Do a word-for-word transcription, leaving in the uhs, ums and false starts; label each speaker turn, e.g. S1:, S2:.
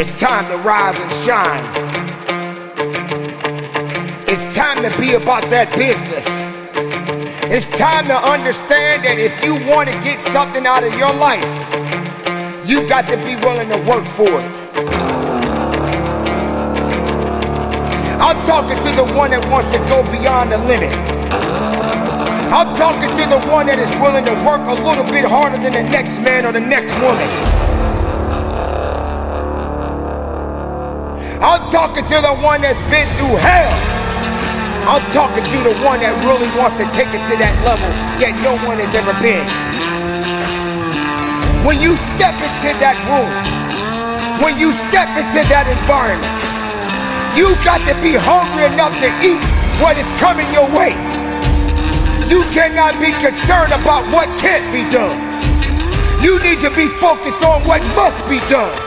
S1: It's time to rise and shine. It's time to be about that business. It's time to understand that if you want to get something out of your life, you got to be willing to work for it. I'm talking to the one that wants to go beyond the limit. I'm talking to the one that is willing to work a little bit harder than the next man or the next woman. I'm talking to the one that's been through hell. I'm talking to the one that really wants to take it to that level that no one has ever been. When you step into that room, when you step into that environment, you got to be hungry enough to eat what is coming your way. You cannot be concerned about what can't be done. You need to be focused on what must be done.